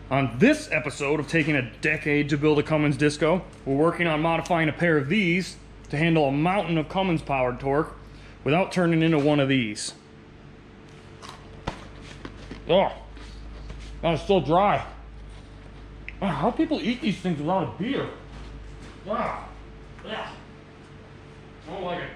On this episode of taking a decade to build a Cummins Disco, we're working on modifying a pair of these to handle a mountain of Cummins powered torque without turning into one of these. Oh, that's still dry. Wow, how do people eat these things without a beer? Wow. Yeah. I don't like it.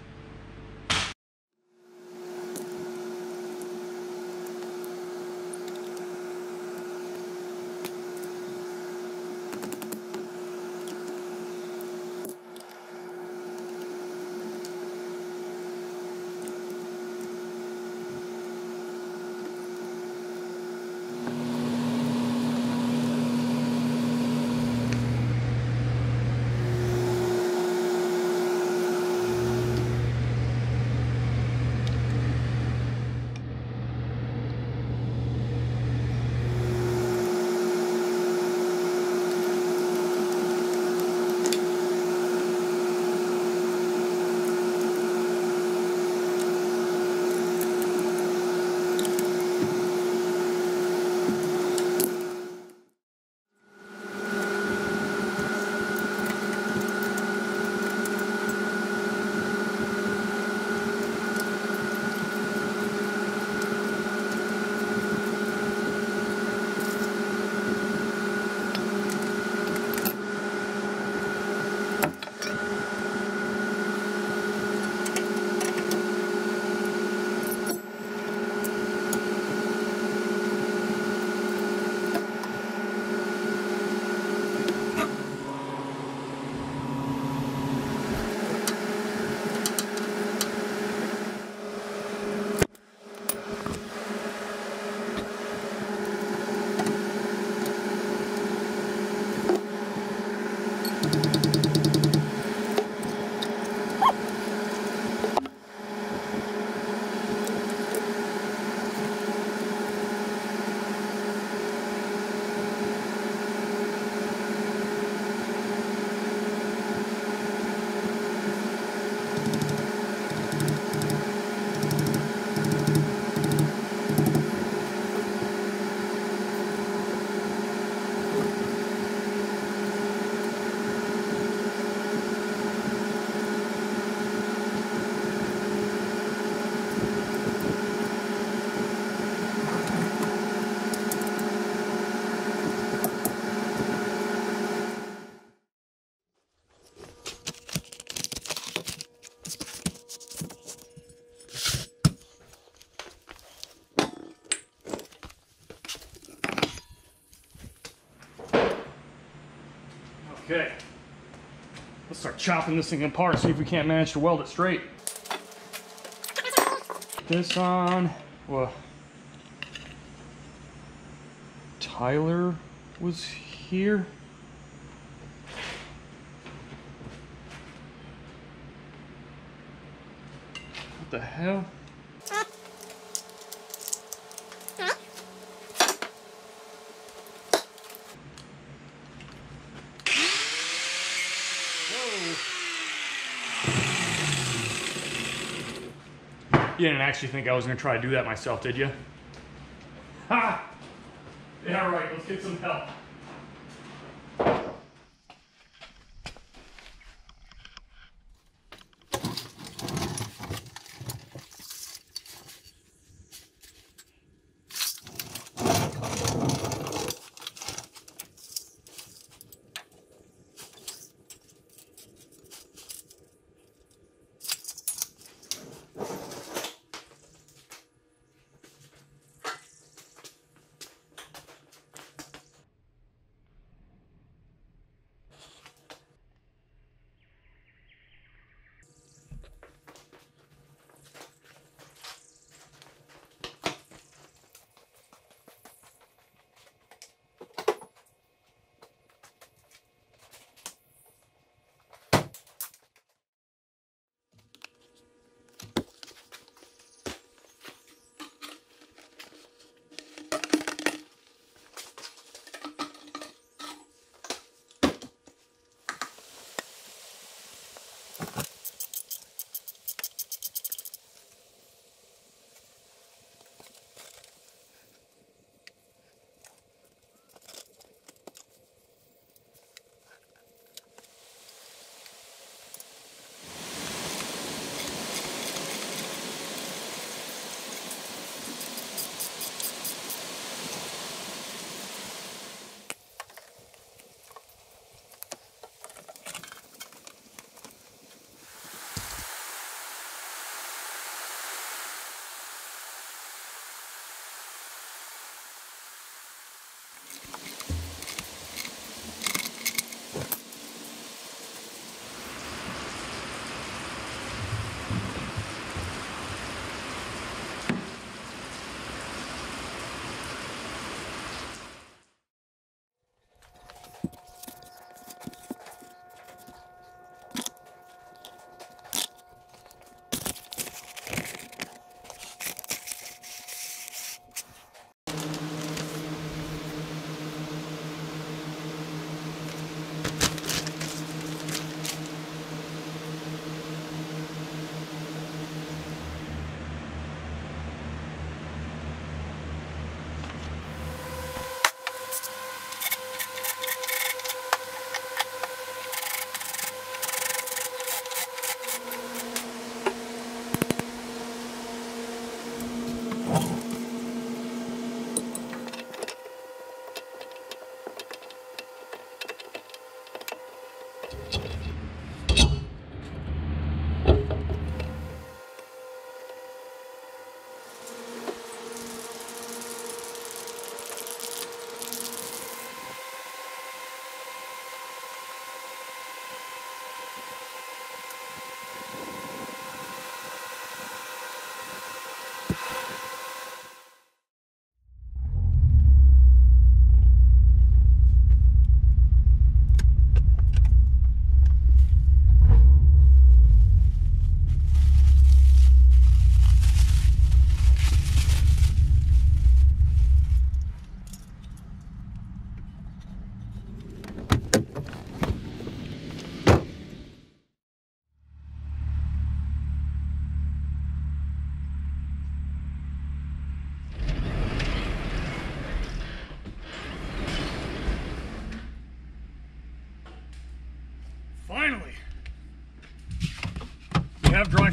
Okay, let's start chopping this thing apart, see if we can't manage to weld it straight. This on, well, Tyler was here. What the hell? You didn't actually think I was going to try to do that myself, did you? Ha! Yeah, right, let's get some help.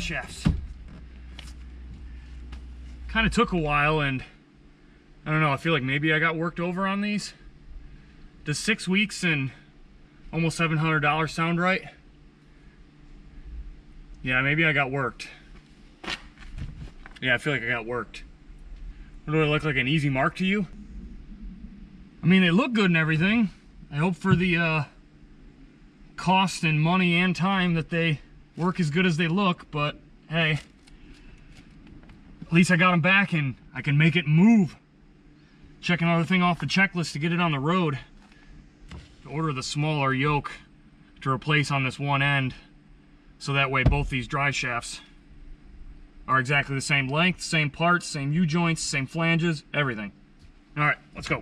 shafts. Kind of took a while, and I don't know, I feel like maybe I got worked over on these. Does 6 weeks and almost $700 sound right? Yeah, maybe I got worked. Yeah, I feel like I got worked. What do I look like, an easy mark to you? I mean, they look good and everything. I hope for the cost and money and time that they work as good as they look, but hey, at least I got them back and I can make it move. Check another thing off the checklist to get it on the road. To order the smaller yoke to replace on this one end, so that way both these drive shafts are exactly the same length, same parts, same U-joints, same flanges, everything. All right, let's go.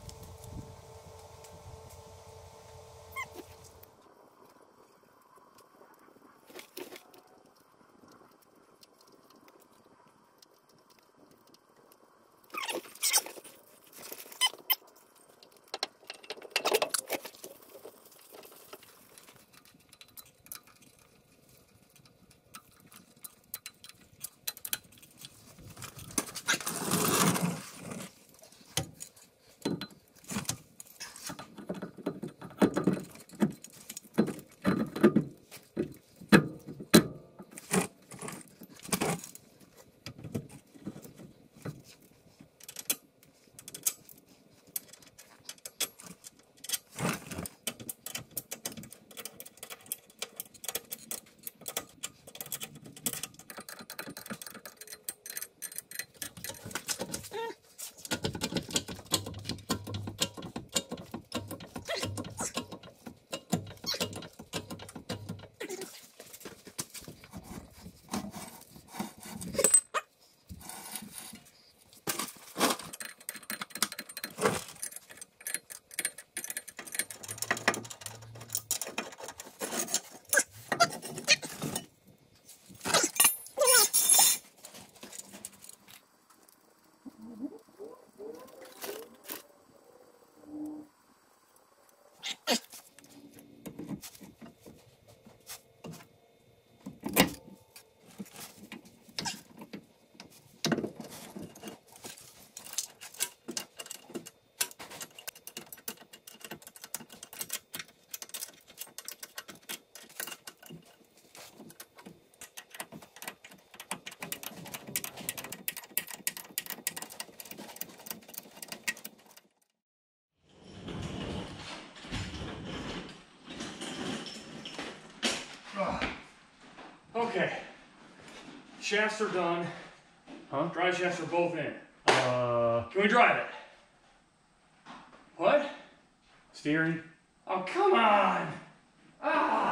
Okay, shafts are done. Huh? Drive shafts are both in. Can we drive it? What? Steering? Oh, come on! Ah!